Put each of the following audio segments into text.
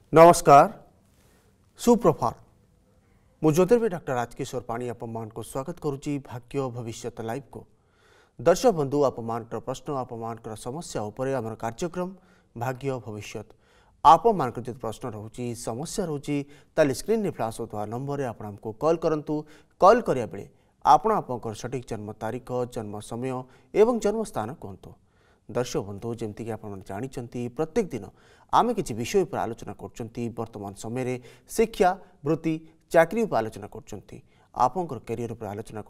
नमस्कार सुप्रभात मु ज्योतिर्विद डॉक्टर राजकिशोर पाणी आपमान को स्वागत करुच्ची भाग्य भविष्य लाइव को। दर्शक बंधु आपमान प्रश्न आपमान समस्या उपरे आम कार्यक्रम भाग्य भविष्य आपमान जो प्रश्न रोची समस्या रोची ताली स्क्रीन रे फ्लैश होता नंबर आपको कॉल करंतु। कॉल करिया बेले आपण सठिक जन्म तारीख जन्म समय एवं जन्म स्थान कहतु। दर्शक बंधु जमती आप जानते प्रत्येक दिन आम किसी विषय पर आलोचना करतमान समय शिक्षा वृत्ति चाकरी पर आलोचना कर कैरियर पर आलोचना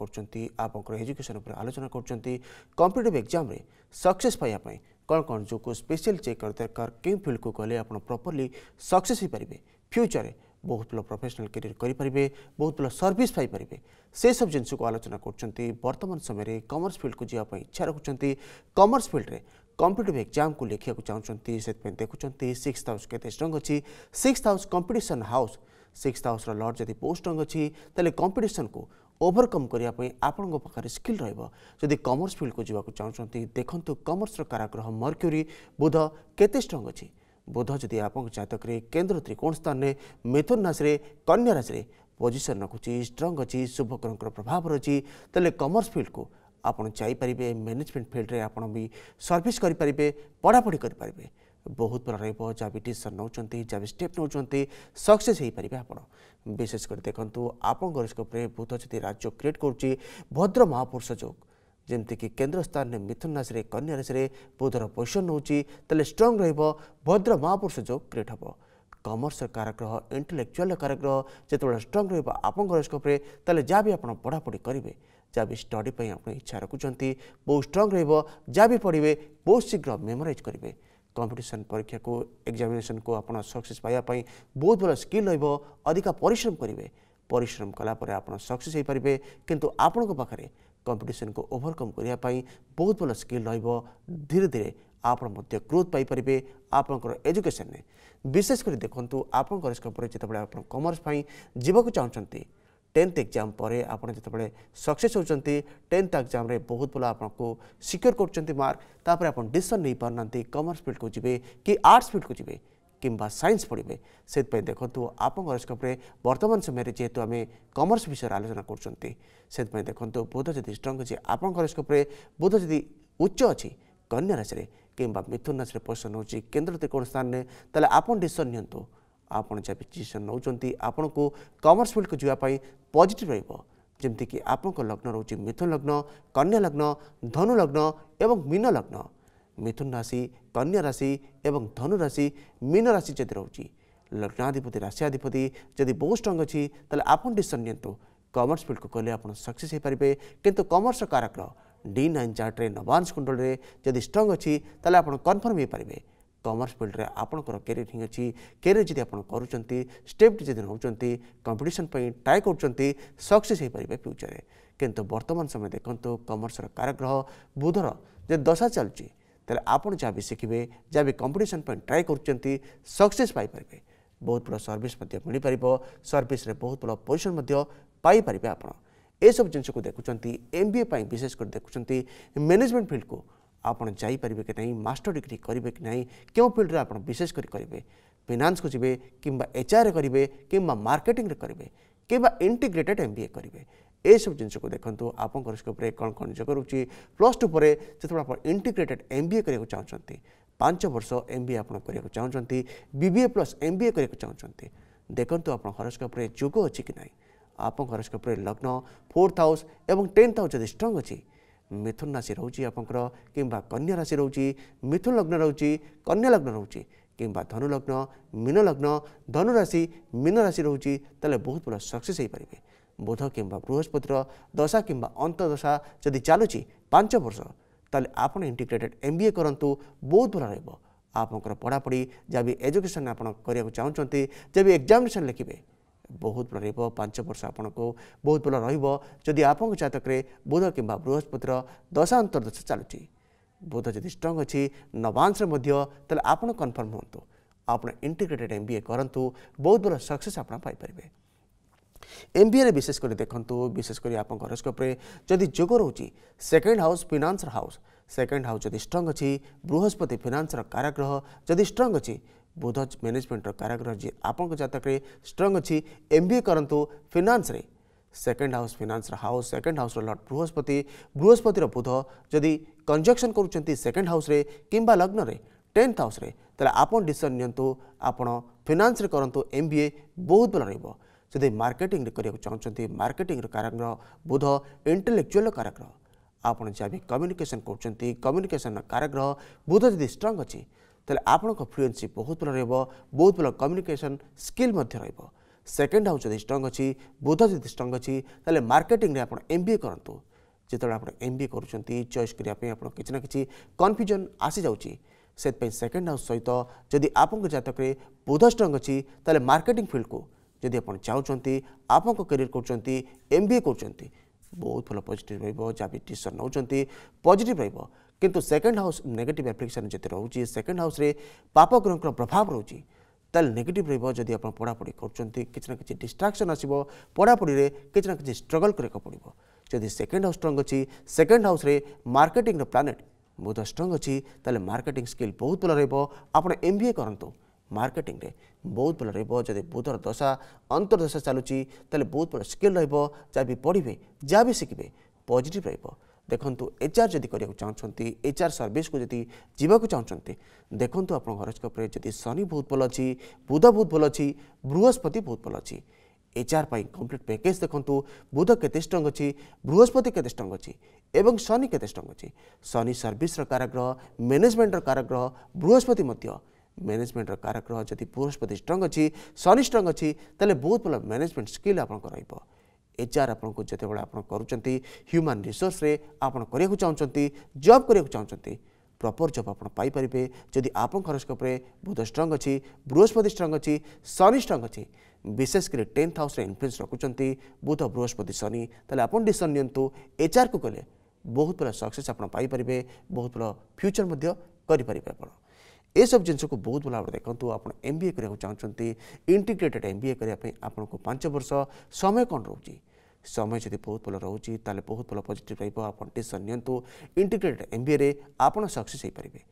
कर एजुकेशन पर आलोचना कर कॉम्पिटिटिव एग्जाम रे सक्सेस पाइबा कौन कौन जो को स्पेशल चेक कर दरकार कि फील्ड को गले आप प्रॉपर्ली सक्सेस हो पारे फ्यूचर में बहुत भल प्रोफेशनल कैरियर करेंगे बहुत भल सर्विस पाइपर से सब जिन को आलोचना कर वर्तमान समय कॉमर्स फील्ड को जावाई इच्छा रखुच्च कॉमर्स फील्ड में कॉम्पिटिटिव एग्जाम को लिखा चाहते से देखुं 6th हाउस के स्ट्रंग अच्छी 6th house competition house 6th house lord जदि बहुत स्ट्रंग अच्छी तेल कंपटीशन को ओवरकम करने आपण पाखे स्किल रही कॉमर्स फील्ड को जावाक चाहते देखु कॉमर्स काराग्रह मर्क्यूरी बुध केते स्ट्रंग अच्छी बुध जदि आप जातक केन्द्र त्रिकोण स्थान में मिथुन राशि कन्या राशि पोजिशन रखुच्छी स्ट्रंग अच्छी शुभ ग्रह प्रभाव रही तेल कॉमर्स फील्ड को आपड़ जापरेंगे मैनेजमेंट फील्ड में आपड़ भी सर्विस करेंगे पढ़ापढ़ी करेंगे बहुत भल रहा जहाँ भी डिसीजन नौ जहाँ भी स्टेप नौ सक्सेस हो पारे आप विशेषकर देखूँ आप गरोस्कोप बुध जदि राज्य क्रिएट करुच्ची भद्र महापुरुष योग जमतीक केन्द्र स्थान में मिथुन राशि कन्या राशि बुधर पोजिशन नौ स्ट्रंग रद्र महापुरुष योग क्रिएट हम कॉमर्स काराग्रह इंटेलेक्चुअल काराग्रह जो स्ट्रंग रस्कोप जहाँ भी आप पढ़ापढ़ी करेंगे जहाँ भी स्टडी पर आप इच्छा रखुच्च बहुत स्ट्रंग रहा भी पढ़े बहुत शीघ्र मेमोराइज करेंगे कंपटीशन परीक्षा को एग्जामिनेशन को आप सक्सेस पाइबापी बहुत भल स्किल अधिका परिश्रम करेंगे परिश्रम कलापर आप सक्सेस हो पारे किंतु आपण पाखे कंपटीशन को ओवरकम करने बहुत भल स्किल धीरे धीरे आप ग्रोथ पाइपर आपंकर एजुकेशन में विशेषकर देखूँ आप गरोस्कोप जिते आप कॉमर्स जावाक चाहते 10th एग्जाम पर आप जो सक्सेस होती 10th एग्जाम रे बहुत भल आपको सिक्योर कर मार्क आप डिसीजन नहीं पारना कॉमर्स फील्ड को जी कि आर्ट्स फील्ड को जी कि साइंस पढ़े से देखूँ आप गरोस्कोप वर्तमान समय जेहेतु आम कॉमर्स विषय आलोचना कर देखूँ बुध जदि स्ट्रंग अच्छी आप गरोस्कोप बुध जदि उच्च अच्छी कन्या राशि कि मिथुन राशि पोजिशन हो केन्द्र त्रिकोण स्थान में तेल आप डिसीजन नियंतु आप जहाँ भी डिसीजन नौ आपण को कॉमर्स फील्ड को जावाई पॉजिटिव रमतीक आप लग्न रोचे मिथुन लग्न कन्या लग्न धनु लग्न एवं मीन लग्न मिथुन राशि कन्या राशि एवं धनु राशि मीन राशि जदि रोचे लग्नाधिपति राशियाधिपति जदि बहुत स्ट्रंग अच्छी तेल आप डिसीजन नियंतु कॉमर्स फील्ड को कले आप सक्सेस हो पारे किंतु कॉमर्स काराग्रह D9 चार्ट रे नवांश कुंडल रे जदि स्ट्रंग अच्छी तेल आप कन्फर्म हो पारे कॉमर्स फील्ड रे आपणकर कैरियर हिं अच्छी कैरियर जदि आप करुँच स्टेप जदि नौ कंपटीशन ट्राए कर सक्सेस हो पारे फ्यूचर में किंतु वर्तमान समय देखूँ कॉमर्स काराग्रह बुधर जो दशा चलुची तेल आप जहाँ भी शिखे जहाँ भी कंपटीशन ट्राए कर सक्सेस पाइपर बहुत भल सर्विस मिल पार सर्विस बहुत भल पोजिशन पाइपर आप ये सब जिन को देखुं MBA विशेषकर देखुं मैनेजमेंट फील्ड को आप जापारे कि नहीं मास्टर डिग्री करेंगे कि नहीं क्यों फील्ड आप विशेषकर करेंगे फाइनान्स को जी कि HR करेंगे कि मार्केटिंग करेंगे कि इंटीग्रेटेड MBA करेंगे ये सब जिन को देखूँ आप गरोस्कोप कौन कौन जगह रोचे +2 पर जो आप इंटीग्रेटेड MBA करने चाहते 5 वर्ष MBA आप चाहते BBA + MBA करने चाहते देखूँ आप हरोस्कोप जोग अच्छी कि नहीं आप हरोस्कोप लग्न 4th हाउस एवं 10th हाउस जब स्ट्रंग अच्छी मिथुन राशि रोची आपंकर कि कन्या राशि रोची मिथुन लग्न रोची कन्या लग्न रोची कि धनु लग्न मीन लग्न धनु राशि मीन राशि रोची तेल बहुत भल सक्सेस हो पारे बुध कि बृहस्पतिर दशा कि अंतदशा जदि चलुची 5 वर्ष तेल आप इंटीग्रेटेड MBA करूँ बहुत भल रहा पढ़ापढ़ी जहाँ भी एजुकेशन आप चाहते जब भी एग्जामिनेशन लिखे बहुत भल 5 वर्ष आपन को बहुत भल रही आप जातक बुध कि बृहस्पतिर दशा अंतर्दशा चलुची बुध जदि स्ट्रंग अच्छी नवांश तेल आप कन्फर्म हूँ आप इंटीग्रेटेड MBA करूँ बहुत भल सक्सेस आप पाइपर MBA रे विशेषकर देखूँ विशेषकर आप हरोस्कोप जदि जोग रोचे 2nd house finance house 2nd house जदि स्ट्रंग अच्छी बृहस्पति फाइनान्स काराग्रह जदि स्ट्रंग अच्छी बुध मैनेजमेंट कारक जी आपन जातक स्ट्रंग अच्छी एमबीए करंतु फाइनेंस रे second house finance house second house lord बृहस्पति बृहस्पतिर बुध जदि कंजक्शन करूछंती सेकेंड हाउस रे किंबा लग्न रे 10th हाउस रे तले आपन डिसीजन नियंतु आपन फाइनेंस रे करंतु एमबीए बहुत भल रहइबो जदि मार्केटिंग रे करिया चाहछंती मार्केटिंग रे कारक बुध इंटेलेक्चुअल कारक आपन जहाँ भी कम्युनिकेशन करूछंती कम्युनिकेशन कारक बुध जदि स्ट्रंग अच्छी तले आपन फ्लुएंसी बहुत भल रहइबो बहुत भल कम्युनिकेशन स्किल मध्य रहइबो सेकेंड हाउस जदि स्ट्रंग अच्छी बुध जदि स्ट्रंग अच्छी ताले मार्केटिंग रे आपन एमबीए करंतु जेतले आपन एमबीए करूछंती चॉइस करिया पे आपन किछि ना किछि कन्फ्यूजन आसी जाउची से सेकेंड हाउस सहित जदि आपन जातक बुध स्ट्रंग अच्छी ताले मार्केटिंग फील्ड को जदि आप चाहते आपन करियर कर एमबीए कर बहुत भल पॉजिटिव रहिबो जहाँ भी डिसीजन नौचंती पॉजिटिव रहिबो किंतु सेकेंड हाउस नेगेटिव एप्लिकेशन जते रहउची सेकेंड हाउस रे पाप ग्रह प्रभाव रहउची ताल नेगेटिव रहिबो जदि आप पढ़ापढ़ी करचंती किछि ना किछि डिस्ट्रैक्शन आसीबो पढ़ापढ़ी रे किछि ना किछि स्ट्रगल करे पड़िबो जदि सेकेंड हाउस स्ट्रंग अच्छी सेकेंड हाउस रे मार्केटिंग रो प्लानेट बुध स्ट्रंग अच्छी ताले मार्केटिंग स्किल बहुत भल रहिबो आपण एमबीए करंतु मार्केटिंग रे बहुत भल रहिबो जदि बुधर दशा अंतर्दशा चलुची ताले बहुत भल स्किल रहिबो जा भी पढ़िबे जा भी शिखिबे पॉजिटिव रहिबो देखंतु एचआर जदि करिया चाहछंती एचआर सर्विस को जदि जीवाक चाहछंती देखंतु आपण हॉरोस्कोप रे जदि शनि बहुत भल अछि बुध बहुत भल अछि बृहस्पति बहुत भल अछि एचआर पाई कंप्लीट पैकेज देखंतु बुध केते स्ट्रंग अछि बृहस्पति केते स्ट्रंग अछि एवं शनि केते स्ट्रंग अछि शनि सर्विस र कारक मैनेजमेंट र कारक बृहस्पति मध्य मैनेजमेंट र कारक जदि बृहस्पति स्ट्रंग अच्छी शनि स्ट्रंग अच्छी ताले बहुत भल मैनेजमेंट स्किल आपन रहिबो एचआर आपन को जते बडा आपन करूचंती ह्यूमन रिसोर्स रे आपन करिया चाहछंती जॉब करिया चाहछंती प्रॉपर जॉब आपन पाई परिबे जदि आपन हॉरोस्कोप रे बुध स्ट्रंग अच्छी बृहस्पति स्ट्रंग अच्छी शनि स्ट्रंग अच्छी विशेषकर 10th हाउस रे इन्फ्लुएंस रखुचंती बुध बृहस्पति शनि ताले आपन डिसीजन नियंतु एचआर को कले बहुत बड़ा सक्सेस आपन पाई परिबे बहुत बड़ा फ्यूचर मध्य करि परिबे आपन ए सब जिनस को बहुत भल भाव देखु आप एमबीए करिया चाहते इंटीग्रेटेड एमबीए करने आपन को 5 वर्ष समय कौन रोचे समय जब बहुत भल रोचे ताले बहुत भल पॉजिटिव रहिबो आपन डिसीजन नियंतु इंटीग्रेटेड एमबीए रे आपन सक्सेस हो पारे।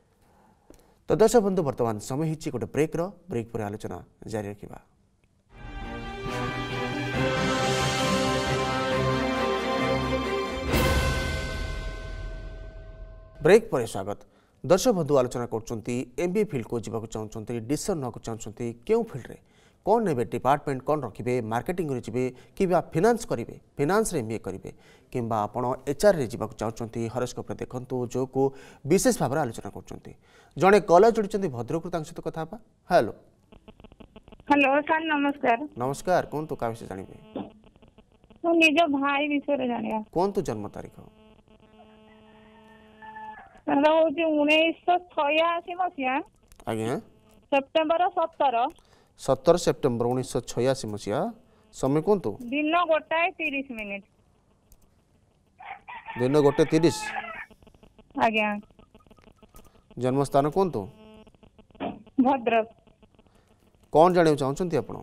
तो दर्शक बंधु वर्तमान समय हिची गोटे ब्रेक पर आलोचना जारी रखिबा। ब्रेक पर स्वागत। दर्शक बंधु आलोचना करबीए फील्ड को जीवा चाहते डिसीजन ना चाहते क्यों फील्ड रे कौन ने डिपार्टमेंट कौन रखिए मार्केटिंग रे जीवे कि फाइनेंस करेंगे फाइनेंस रे एमबीए करेंगे किंबा आपण एचआर रे जीवा चाहते हॉरोस्कोप रे देखंतु जो को विशेष भाव आलोचना करछंती जड़े कॉलर जोड़ी भद्रक सहित कथा हेलो हेलो सर नमस्कार। नमस्कार कौन तो का विषय जानिबे तो निज भाई विषय जानिया कौन तो जन्म तारीख 1986 मसीहा आज्ञा सेप्टेम्बर 17 सेप्टेम्बर 1986 मसीहा समय कौन तो दिन 1:30 मिनिट दिन 1:30 आज्ञा जन्म स्थान कौन तो भद्रक कौन जाने चाहते आपण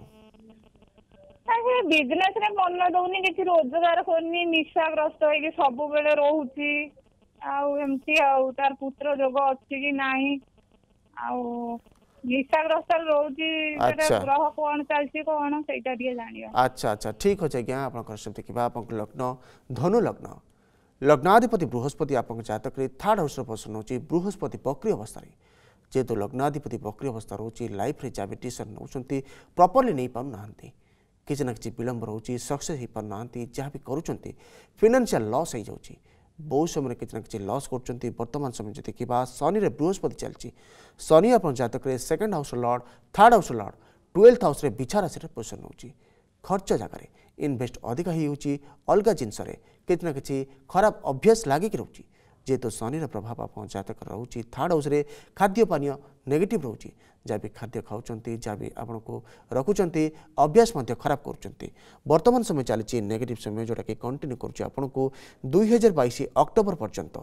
बिजनेस रे मन दउनी किछि रोजगार करनी निशाग्रस्त होई सब बेले रहूची आउ एमती आउ तार पुत्र जोग अछि कि नाही आउ निशाग्रस्त रहूची अच्छा। ग्रह कोन चलछि कोन सेटा दिए जानियो। अच्छा अच्छा ठीक अछि आज्ञा आपण कर सब देखिबा आपण लग्न धनु लग्न लग्नाधिपति बृहस्पति आपण जातक रे थर्ड हाउस रो पोषण होची बृहस्पति बक्री अवस्था रे जेतो लग्नाधिपति बक्री अवस्था रोची लाइफ रे जाबे डिसीजन नउचंती प्रॉपर्ली नहीं पाउ नाहंती किछि ना किछि विलंब रोची सक्सेस ही पाउ नाहंती जहाँ भी करूचंती फाइनेंशियल लॉस हो जाउची बहुत समय किसी ना कि लॉस कर वर्तमान समय जो देखा शनि रे बृहस्पति चलती शनि आप जातक second house lord third house lord 12th house विछा राशि पोषण हो खर्च जगार इनभेस्ट अधिक हो अलग जिनस कितना कि खराब अभ्यास लगिक रोचे जेहेतु शनि प्रभाव आप जातक रोचे थर्ड हाउस खाद्य पानीय नेगेटिव रोचे जहाँ भी खाद्य खाऊँ जहाँ भी आपन को रखुंट अभ्यास खराब कर वर्तमान समय चली नेगेटिव समय जोटा कि कंटिन्यू करुँच आपन को 2022 अक्टोबर पर्यंत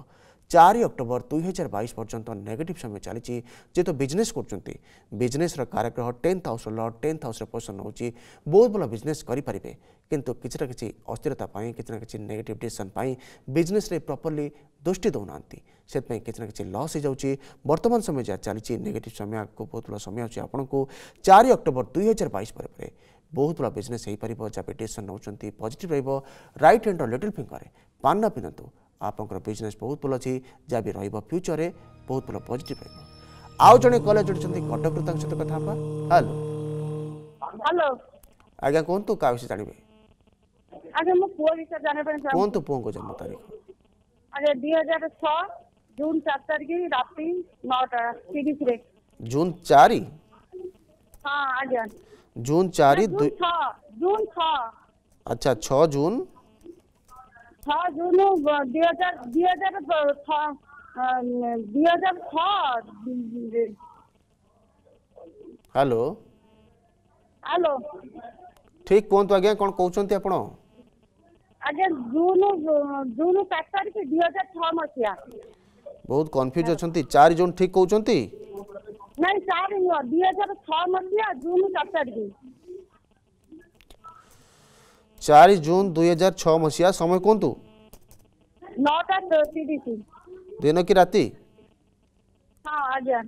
4 अक्टोबर 2022 पर्यंत नेगेटिव समय चली जेहेतु बिजनेस करछंती बिजनेस कारग्रह 10th house lord 10th house position होची बहुत भल बिजनेस करें किंतु किसी ना किसी अस्थिरता किसी ना किसी नेगेटिव डिसीजन बिजनेस रे प्रॉपर्ली दृष्टि दौना से किसी ना किसी लॉस हो जाऊँगी वर्तमान समय जहाँ चली नेगेटिव समय को बहुत भल समय अच्छे आपन को 4 अक्टोबर 2022 पर बहुत बड़ा बिजनेस हो पार जहाँ डिसीजन नौकरी positive right hand little finger पान पिंधु आपंकर बिजनेस बहुत भल अच्छी जहाँ भी फ्यूचर रे बहुत भल पॉजिटिव आउ जड़े कॉलेज जोड़ी कटक सहित कथा हेलो हेलो आज्ञा कहतु क्या विषय जानवे आगे मो पुओ विषय जाने पे चाहूँ कहतु पुओं को जन्म तारीख आगे 2006 जून 4 तारीख राति 9:30 रे जून 4 हाँ आज्ञा जून 4 जून 6 अच्छा 6 जून 2006 हेलो हेलो ठीक कहतु आज्ञा कौन कहते आपण आगे जून 4 तारीख 2006 मसीहा बहुत कन्फ्यूज अच्छा 4 जून ठीक कहते नहीं 4 नुह 2006 मसीहा जून 4 तारीख 4 जून 2006 मसीहा समय कहतु 9:30 दिन की राति हाँ आज्ञा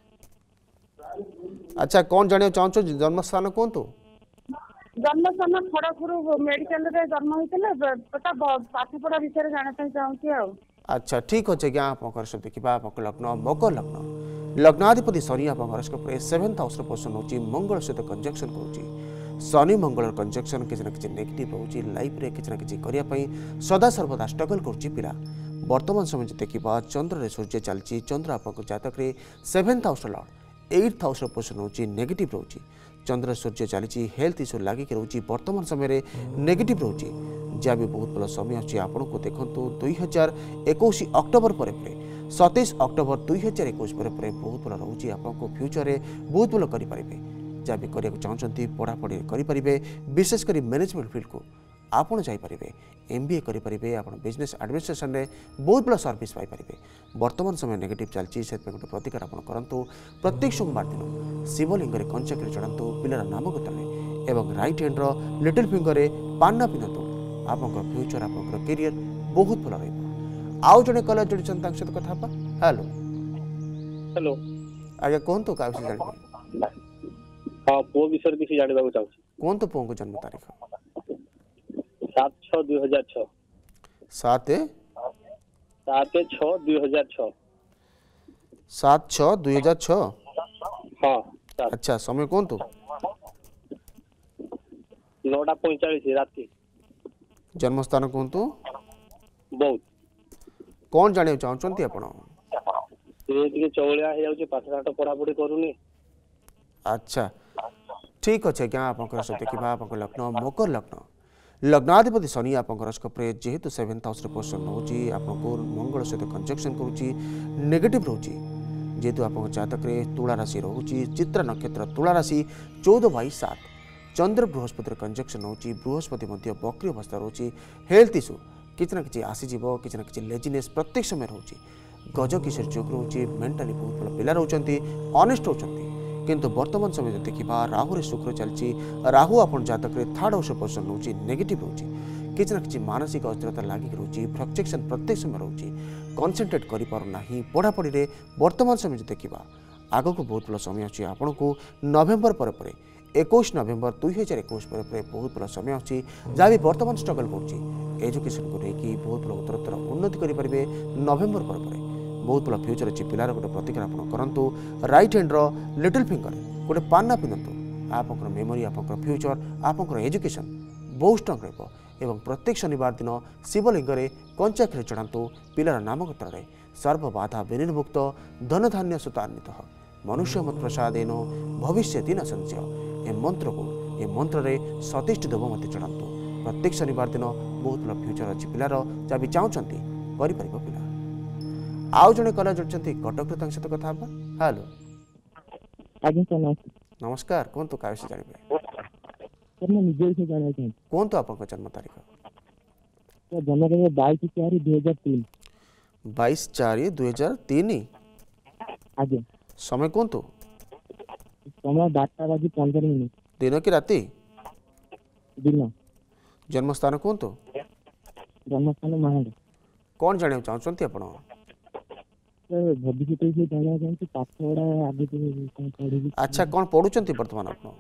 अच्छा कौन जानिया चाहो जन्म स्थान कहतु जन्म स्थान खड़गपुर मेडिकल रे जन्म होते पाठ पढ़ा विषय जाना चाहूँ अच्छा ठीक अच्छे क्या आप देखा आप लग्न मकर लग्न लग्नाधिपति शनि आप हॉरोस्कोप 7th हाउस पोजिशन होची मंगल सहित कंजक्शन करुच्ची शनि मंगल कंजक्शन किसी ना किसी नेगेटिव रोचे लाइफ रे किसी ना किसी करने सदा सर्वदा स्ट्रगल करुच्ची पिला वर्तमान समय जो देखा चंद्र रे सूर्य चलती चंद्र आप जातक 7th house lord 8th house position होची नेगेटिव रोचे चंद्र सूर्य चली हेल्थ इश्यू लगिक रोचे वर्तमान समय नेगेटिव रोचे जहाँ भी बहुत भल समय अच्छी आपन को देखु 2021 अक्टोबर पर 27 अक्टोबर 2021 पर बहुत भल रोचे आपको फ्यूचर में बहुत भल करेंगे जहाँ भी करने चाहते पढ़ापढ़ी करेंगे विशेषकर मैनेजमेंट फील्ड को आपड़ जापरेंगे MBA करेंगे आप बिजनेस एडमिनिस्ट्रेशन में बहुत भल सर्विस पाइपर वर्तमान समय नेगेटिव चलती से गोटे प्रतिकार आप करूँ प्रत्येक सोमवार दिन शिवलिंग कंचक्री चढ़ातु पिलार नाम गोत्र एवं राइट हैंड लिटिल फिंगर पाना पिंधु आप फ्यूचर आप कैरियर बहुत भल रहा जड़े कॉलेज जोड़ी सहित कथा हेलो हेलो आज्ञा कहतु क्या विषय जानवे हाँ पुओ विषय किसी जानवा चाहूँ कहतु पुओं को जन्म तारीख 7/6/2006 7/6/2006 7/6/2006 हाँ अच्छा समय कहतु 9:45 राति जन्म स्थान कहतु बहुत कौन जाना चाहते आपण चौलिया हो पाठ पढ़ापढ़ी करूनी अच्छा ठीक अच्छे क्या आप देखा आप लग्न मकर लग्न लग्नाधिपति शनि आप हॉरोस्कोप जेहेतु 7th हाउस पोजिशन होची आपको मंगल सहित कंजक्शन करुच्ची नेगेटिव रोचे जेहेतु आप जातक तुला राशि रोचे चित्रा नक्षत्र तुला राशि 14/7 चंद्र बृहस्पति कंजक्शन होची बृहस्पति बक्री अवस्था रोचे हेल्थ इश्यू किसी ना कि आसीज किसी ना कि लेजिनेस प्रत्येक समय रोचे गज किशोर जोग रोचे मेंटाली बहुत भल पिला रोचंती ऑनेस्ट होचंती किंतु वर्तमान समय जो देखा राहु रे शुक्र चलती राहु आप जातक 3rd हाउस पोजिशन रोचे नेगेटिव रोचे किसी ना कि मानसिक अस्थिरता लगिक रोचे फ्लक्चुएशन प्रत्येक समय रोचे कन्सेंट्रेट करना पढ़ापढ़ी में वर्तमान समय जो देखा आग को बहुत भल समय अच्छी आपन को नवेम्बर पर 21 नवेम्बर 2021 पर बहुत भल समय अच्छी जहाँ भी वर्तमान स्ट्रगल कर एजुकेशन को लेकिन बहुत भल उत्तरोत्तर उन्नति करेंगे नवेम्बर पर बहुत भल फ्यूचर अच्छी पिलार गोटे प्रतिकार आप करूँ राइट हैंड लिटिल फिंगर गोटे पाना पिंधु आप मेमोरी आप फ्यूचर आप एजुकेशन बहुत स्ट्रंग रहा प्रत्येक शनिवार दिन शिवलिंग कंचाक्षरी चढ़ातु पिलार नाम गोत्र सर्वबाधा विनिर्मुक्त धन धान्य सुतान्वित मनुष्य मत प्रसादेन भविष्य दिन संचय ए मंत्र को ए मंत्र रे सतीष्ट देव मत चढ़ातु प्रत्येक शनिवार दिन बहुत भल फ्यूचर अच्छी पिलार जहाँ भी चाहते पिला आउ जड़े कला जोड़ी कटक सहित कथा हेलो नमस्कार कहतु क्या विषय जानवे कहतु आप जन्म तारीख जन्म 22/4/2003 22/4/2003 आज्ञा समय कहतु समय 12:15 दिन कि राति दिन जन्मस्थान कहतु जन्मस्थान महाड कौन जाना चाहते आपण भविष्य से जाना चाहती पाठ पढ़ा आगे कौन पढ़ेगी अच्छा कौन पढ़ुଛନ୍ତି वर्तमान आपण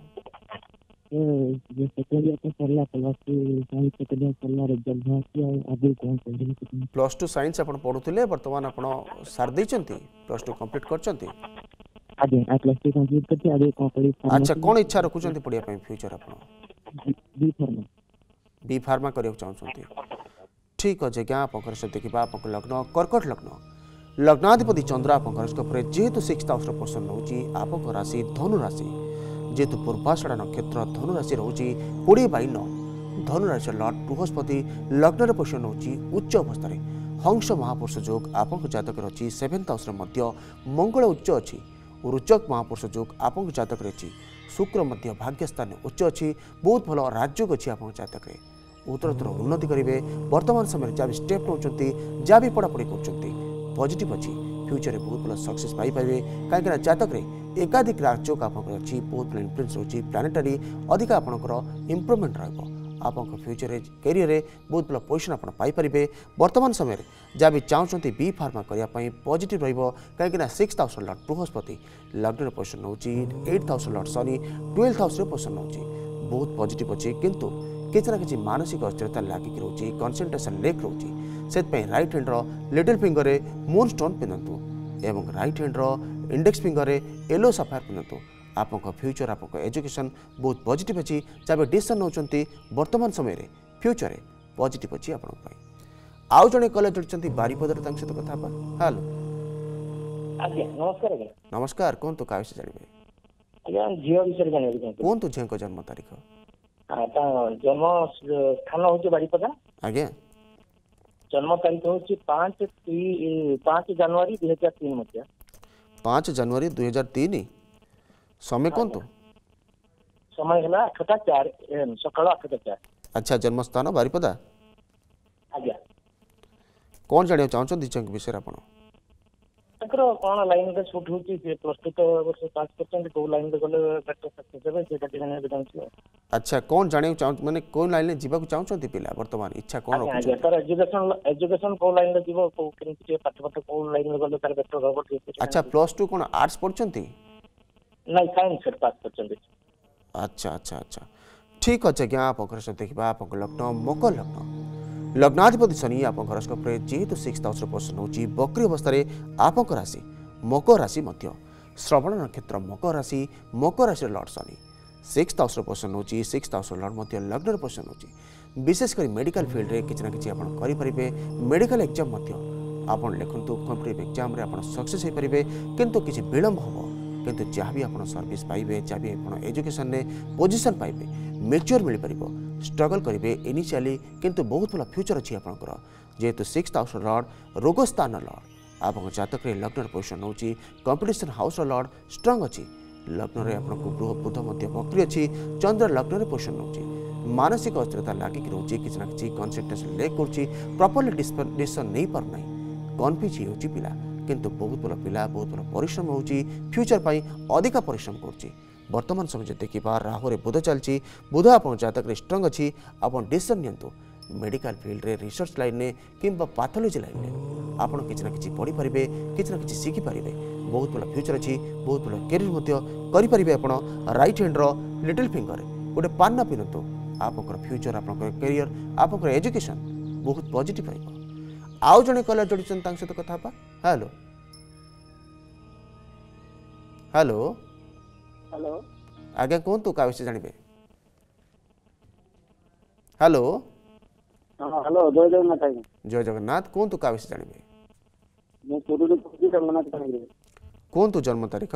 जो सेकेंड ईयर तो पढ़ला प्लस साइंस सेकेंड ईयर पढ़ला रिजल्ट बाकी आगे कौन पढ़ेगी +2 साइंस आपण पढ़ुଥିଲେ वर्तमान आपण सार दैचंती +2 कंप्लीट करचंती आगे आ प्लस 2 कंप्लीट करके आगे कौन पढ़ी अच्छा कौन इच्छा रखुଛନ୍ତି पढ़िया ପାଇଁ फ्यूचर आपण बी फॉर्म बी फार्मा करियो चाहछंती ठीक अछि क्या आपण से देखिबा आपण लग्न कर्कट लग्न लग्नाधिपति चंद्र आपण हॉरोस्कोप रे जेहेतु 6th हाउस रो पर्सन होची आपण राशि धनु राशि जेहेतु पूर्वाषाढ़ नक्षत्र धनु राशि रोची 20/9 धनु राशि लॉर्ड बृहस्पति लग्न पोषण होची उच्च अवस्था हंस महापुरुष योग आपण जातक रही 7th हाउस मध्य मंगल उच्च अच्छी रुचक महापुरुष योग आपण जातक रही शुक्र मध्य भाग्यस्थान उच्च अच्छी बहुत भल राजयोग अच्छी आप जातक उत्तरोत्तर उन्नति करेंगे वर्तमान समय जहाँ भी स्टेप नौकरी जहाँ भी पढ़ापढ़ी कर पॉजिटिव अच्छी फ्यूचर में बहुत भल सक्सेस पाइपर कहीं जातक एकाधिक राजयोग आप बहुत भल इन्फ्लुएंस रोचे प्लानेटरी अधिक आपंकर इम्प्रूवमेंट रहा फ्यूचर कैरियर बहुत भल पोजिशन आप पाइपर वर्तमान समय जहाँ भी चाहते बी फार्मा करने पॉजिटिव रहीं 6th हाउस लॉर्ड बृहस्पति लग्न पोजिशन नौ 8th हाउस लॉर्ड शनि 12th हाउस पोजिशन नौ बहुत पॉजिटिव अच्छी किंतु किसी ना कि मानसिक अस्थिरता लगिक रोचे कंसंट्रेशन लेक रोचे से राइट हैंड लिटिल फिंगर रे मून स्टोन पिंधतु एवं राइट हैंड इंडेक्स फिंगर रे येलो सफायर पिंधतु आपको फ्यूचर आपको एजुकेशन बहुत पॉजिटिव अच्छी जब डिसीजन नौकरी वर्तमान समय फ्यूचर पॉजिटिव अच्छी आप आउ जड़े कले जोड़ी बारिपदर सहित कथा हेलो आज्ञा नमस्कार आज्ञा नमस्कार कौन तो क्या जानवे आज्ञा झील विषय जानते कौन तो झील जन्म तारीख जन्म स्थान हूँ बारिपदा आज्ञा जन्म तारीख हूँ 5 जनवरी 2003 मध्य 5 जनवरी 2003 समय कौन तो समय है 8:04 AM सकाल 8:04 अच्छा जन्मस्थान बारिपदा आज्ञा कौन जाना चाहते झील विषय आप कौन लाइन रे शूट होची से +2 तो वर्ष पास करछन को लाइन रे गले बेटर सक्सेस देबे सेटा जाने जानछि अच्छा कौन जाने चाहते माने कोन लाइन रे जीवा को चाहते पिला वर्तमान इच्छा कौन रखु आज्ञा तर एजुकेशन को लाइन रे जीवो को केमति पाठ को लाइन रे गले तार बेटर रहबो अच्छा +2 कोन आर्ट्स पढ़छंती नहीं साइंस से पास करछन अच्छा अच्छा अच्छा ठीक अच्छे क्या आप देखा आप लग्न मकर लग्न लग्नाधिपति शनि आप हॉरोस्कोप रे जेहेतु 6th हाउस पर्सन होची बकरी अवस्था आप राशि मकर राशि मध्य श्रवण नक्षत्र मकर राशि Lord Shani 6th house person होची 6th हाउस लॉर्ड मध्य लग्न पर्सन होची विशेषकर मेडिकल फील्ड रे किछि ना किछि आपण करि परिबे मेडिकल एग्जाम मध्य आपण लिखंतु कॉम्पिटिटिव एग्जाम रे आपण सक्सेस हे परिबे किंतु किछि विलंब हो किंतु जहाँ भी आप सर्विस पाइबे जहाँ भी आप एजुकेशन ने पोजिशन पाइबे मेच्योर मिल पार स्ट्रगल करेंगे इनिशियली किंतु बहुत भल फ्यूचर अच्छी आपंकर जेहेतु 6th हाउस लॉर्ड रोगस्थान लॉर्ड आप जातक लग्न पोजिशन हूँ कंपिटिशन हाउस लॉर्ड स्ट्रंग अच्छी लग्न में आपको बृह बुध मध्य वक्री अच्छी चंद्र लग्न पोजिशन हूँ मानसिक अस्थिरता लगिक रोचे किसी ना कि कनसेंट्रेशन लेक कर प्रॉपर्ली डिसीजन नहीं पार ना कन्फ्यूज हो पिला किंतु बहुत भल पिला बहुत भल परिश्रम होची फ्यूचर पाई अधिक परिश्रम करुच्ची वर्तमान समय देखा राहु बुध चलती बुध आप जातक स्ट्रंग अच्छी आप डिसीजन नियंतु मेडिकल फील्ड रे रिसर्च लाइन में किंबा पैथोलॉजी लाइन में आप किसी ना कि पढ़ी पारे किसी ना कि शिखिपारे बहुत भल फ्यूचर अच्छी बहुत भल कैरियर करेंगे आप राइट हैंड लिटिल फिंगर गोटे पान पिंधतु आप फ्यूचर आप कैरियर आप एजुकेशन बहुत पॉजिटिव रही आउ जड़े कलर जोड़ी सहित कथा हेलो हेलो हेलो आज्ञा कहतु क्या विषय जानवे हेलो हां हेलो जय जगन्नाथ आज्ञा जय जगन्नाथ कहतु क्या विषय जानवे मैं पुरुष पुरुष जगन्नाथ पांगे कहतु जन्म तारीख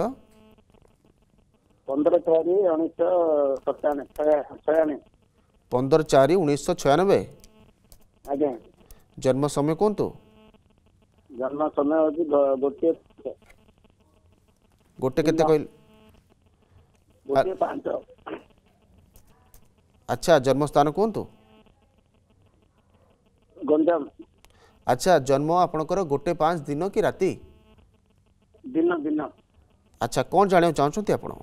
15/4/1996 15/4/1996 आज्ञा जन्म समय कहतु जन्म समय होची गोटे केते कहल गोटे 5 अच्छा जन्म स्थान कहतु गंजाम अच्छा जन्म आपणकर 1:05 दिन कि राति दिन दिन अच्छा कौन जाने चाहते आपण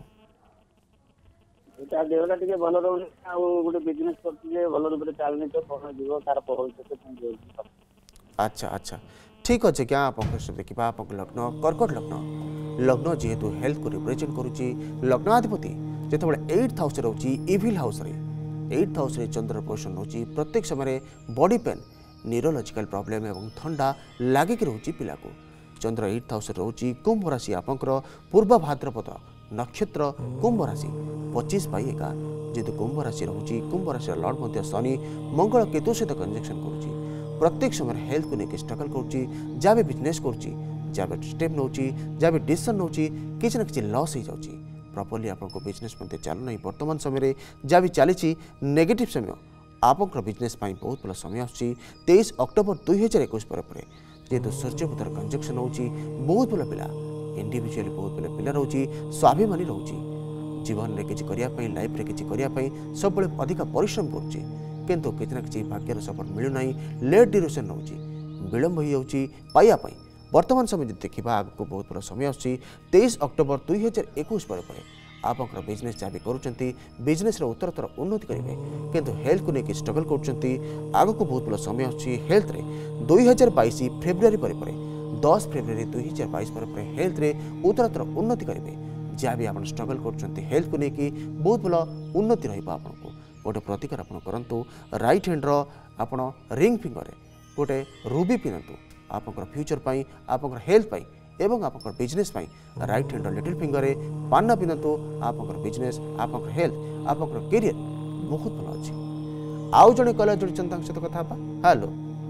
ତା ଦେହଟା ଟିକେ ଭଲ ରହୁନି ଆଉ ଗୋଟେ ବିଜନେସ କରୁଛି ଯେ ଭଲ ରୂପରେ ଚାଲୁନି ତ କଣ ଯିବ ତାର ଭବିଷ୍ୟତ କଣ ରହିବ। अच्छा अच्छा ठीक अच्छे क्या आप देखा आप लग्न कर्कट लग्न लग्न जेहेतु हेल्थ को रिप्रेजेंट करुच्ची लग्नाधिपति जिते 8th हाउस रोचे इविल हाउस रे 8th हाउस रे चंद्र पोषण रोचे प्रत्येक समय बॉडी पेन न्यूरोलॉजिकल प्रॉब्लम एवं ठंडा लगिक रोचे पिला को चंद्र 8th हाउस रोचे कुंभ राशि आपंकर पूर्व भाद्रपद नक्षत्र कुंभ राशि 25/11 जेहेतु कुंभ राशि रोचे कुंभ राशि लॉर्ड मध्य शनि मंगल केतु सहित कंजक्शन करुच्ची प्रत्येक समय हेल्थ को लेकर स्ट्रगल करुच्ची जहाँ भी बिजनेस करुच्ची जहाँ भी स्टेप नौची जहाँ भी डिसीजन नौची किसी ना किसी लॉस हो जाऊँगी प्रॉपर्ली आपको बिजनेस मध्य चलू ना वर्तमान समय जहाँ भी चली नेगेटिव समय आपंकर बिजनेस बहुत भल समय आसूँ 23 अक्टोबर 2021 पर जेहेतु सूर्यपुत्र कंजक्शन होची बहुत भल पिला इंडिविजुअली बहुत भल पिला रोची स्वाभिमानी रोची जीवन में किसी करने लाइफ रे किसी करने सब अधिक परिश्रम करुच्ची किंतु किसी ना किसी भाग्यर सपोर्ट मिलूना लेट ड्यूरेशन रोचे विलंब हो जाऊँगी पाइबापी वर्तमान समय देखा आगे बहुत बड़ा समय आसूँ 23 अक्टोबर 2021 पर आपंकर बिजनेस जहाँ भी करुँच बिजनेस उत्तरतर उन्नति करेंगे किंतु हेल्थ को लेकिन स्ट्रगल करुँच बहुत बड़ा समय आसूँ हेल्थ रे 2022 फेब्रुआरी पर 10 फेब्रुआरी 2022 पर हेल्थ रे उत्तरतर उन्नति करेंगे जहाँ भी आप स्ट्रगल करुँच हेल्थ को लेकिन बहुत भल उन्नति रहा गोटे प्रतिकार आप करूँ राइट हैंड आप रिंग फिंगर गोटे रूबी पिंधु आपंकर फ्यूचर पाई आपंकर हेल्थ पाई एवं आपंकर बिजनेस पाई राइट हैंड लिटिल फिंगर पान पिंधु आपंकर बिजनेस आपंकर हेल्थ आपंकर कैरियर बहुत भल अच्छी आउ जड़े कल जोड़ी सहित कथा हेलो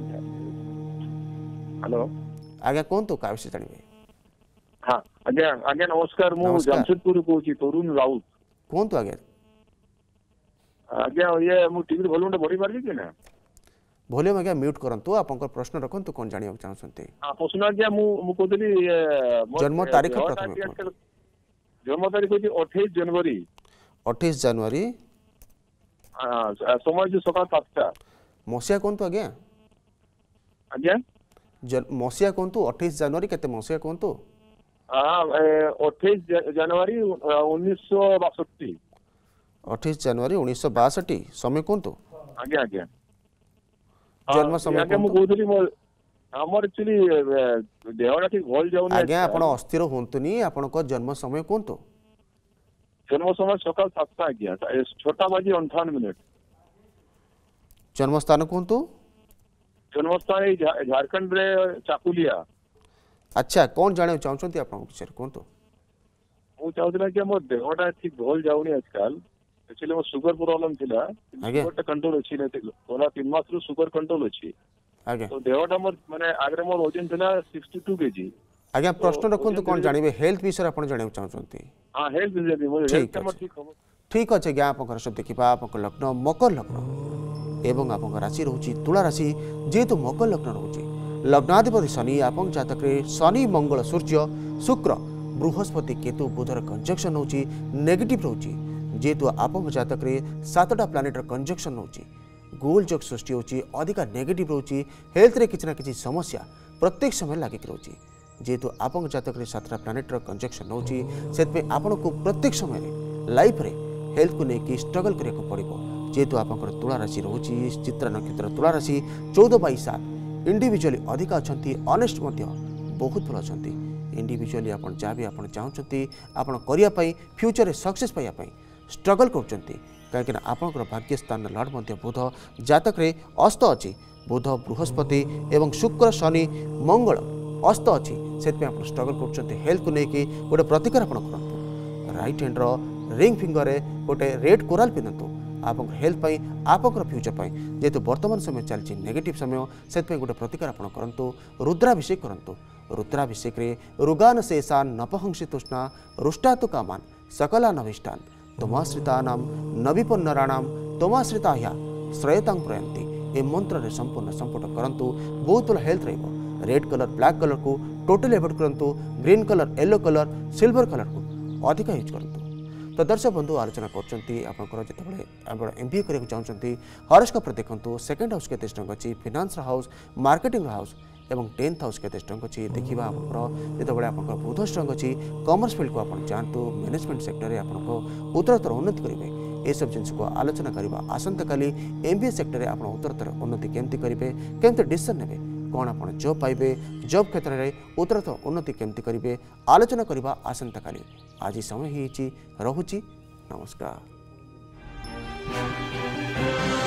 हेलो आज्ञा कहतु क्या विषय जानवे हाँ आज्ञा आज्ञा नमस्कार मु नमस्कार। जमशेदपुर कहूँ तरुण राउत कहतु आज्ञा आज्ञा ये मु टीवी वॉल्यूम बढ़ी पारि कि ना वॉल्यूम आज्ञा म्यूट करंतु आपंकर प्रश्न रखंतु कौन जानिया चाहते हाँ प्रश्न आज्ञा मु कहली जन्म तारीख प्रथम जन्म तारीख होची 28 जनवरी 28 जनवरी समय जो सकाल 7टा मसीहा कहतु आज्ञा आज्ञा मसीहा कहतु 28 जनवरी केते मसीहा कहतु 28 जनवरी 1962 28 जनवरी 1962 समय कहतु आज्ञा आज्ञा जन्म समय आज्ञा मु कहली हमर एक्चुअली देहटा ठीक भल जाउनी आज्ञा आपण अस्थिर होंतुनी आपनको जन्म समय कहतु जन्म समय सकाल 7टा आज्ञा 6:58 जन्म स्थान कहतु जन्म स्थान झारखंड रे चाकुलिया अच्छा कौन जाने चाहते आप विषय कहतु मु चाहूला कि मो देहटा ठीक भल जाउनी आजकल एक्चुअली मो शुगर प्रॉब्लम थिला आज्ञा। शुगर कंट्रोल अछि नै ओला 3 मास रो शुगर कंट्रोल अछि आज्ञा तो देहटा मोर माने आगरे मोर वजन थिला 62 केजी आज्ञा प्रश्न रखंतु कौन जानिबे हेल्थ विषय आप जानिबे चाहते हां हेल्थ बिजनेस मोर ठीक हेल्थ मोर अछि। ठीक हो ठीक अच्छे ज्ञा आप सब देखा आप लग्न मकर लग्न एवं आप राशि रोचे तुला राशि जेहेतु मकर लग्न रोचे लग्नाधिपति शनि आप जातक शनि मंगल सूर्य शुक्र बृहस्पति केतु बुधर कंजक्शन होची नेगेटिव रोचे जेहेतु आप जातक 7टा प्लानेटर कंजक्शन होची गोल जोग सृष्टि होची अधिका नेगेटिव रोचे हेल्थ रे किसी ना किसी समस्या प्रत्येक समय लागिक रोचे जेहेतु आप जातक 7टा प्लानेटर कंजक्शन होची से आपको प्रत्येक समय लाइफ रे हेल्थ को लेकिन स्ट्रगल करने पड़ो जेहेतु आप तुला राशि रोचे चित्रा नक्षत्र तुला राशि 14/7 इंडिविजुअली अधिक अच्छा ऑनेस्ट बहुत भल अच्छा इंडिविजुअली आप जहाँ भी आप चाहते आपड़ करने फ्यूचर रे सक्सेस पाइबा स्ट्रगल करें आपंकर भाग्य स्थान लॉर्ड मध्य बुध जातक रे अस्त अच्छी बुध बृहस्पति एवं शुक्र शनि मंगल अस्त अच्छी से स्ट्रगल कर हेल्थ को लेकिन गोटे प्रतिकार आप करूँ राइट हैंड रिंग फिंगर गोटे रेड कोराल पिंधु आप हेल्थ आपंकर फ्यूचर जेहेतु वर्तमान समय चलती नेगेटिव समय से गोटे प्रतिकार आप करूँ रुद्राभिषेक करूँ रुद्राभिषेक रुगान शेषान नपहंसी तृष्णा रुष्टा तो कामान सकला नभिष्टान तमाश्रितानां नविपन्नराणां तमाश्रिता श्रयतां प्रयंती ए मंत्र रे संपूर्ण संपुट करंतु बहुत भल हेल्थ रहिबो रेड कलर ब्लैक कलर को टोटल एवॉइड करंतु green colour yellow colour silver colour को अधिक यूज करंतु तो तो दर्शक बंधु आलोचना कर एमबीए करने चाहते हॉरोस्कोप देखो सेकेंड हाउस केते स्ट्रॉन्ग अच्छी फाइनेंस हाउस मार्केटिंग हाउस एवं 10th हाउस केते स्ट्रॉन्ग अच्छी देखा आपंकर जो बुध स्ट्रॉन्ग अच्छी कॉमर्स फील्ड को आप जातु मैनेजमेंट सेक्टर में आपको उत्तरोत्तर उन्नति करेंगे ये सब जिन को आलोचना करवा आसंता काली एमबीए सेक्टर में आप उत्तरोत्तर उन्नति केमती करेंगे केमती डिसीजन नेबे कौन आप जॉब पाइबे जॉब क्षेत्र में उत्तरोत्तर उन्नति केमती करेंगे आलोचना करवा आसंता काली आज समय ही रहुची नमस्कार।